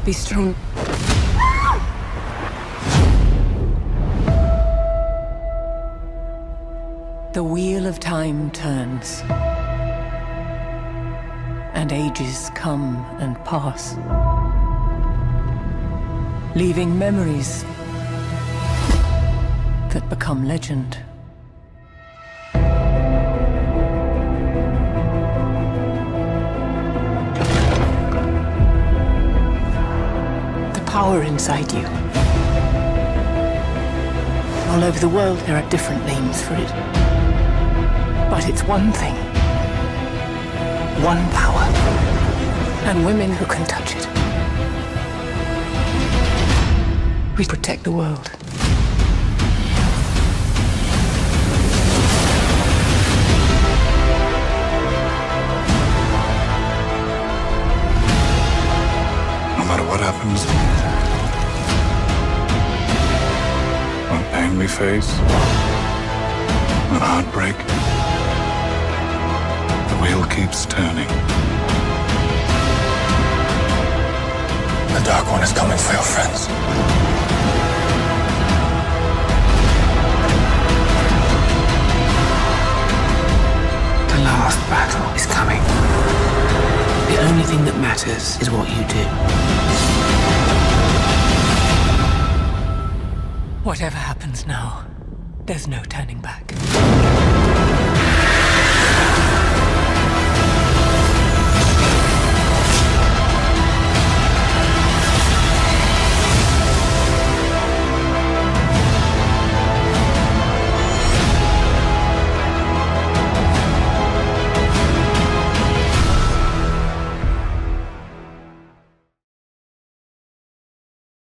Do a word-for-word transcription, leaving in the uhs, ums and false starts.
be strong. The wheel of time turns, and ages come and pass, leaving memories that become legend. The power inside you. All over the world, there are different names for it. But it's one thing. One power. And women who can touch it. We protect the world. No matter what happens, what pain we face, what heartbreak, the wheel keeps turning. The Dark One is coming for your friends. The last battle is coming. The only thing that matters is what you do. Whatever happens now, there's no turning back.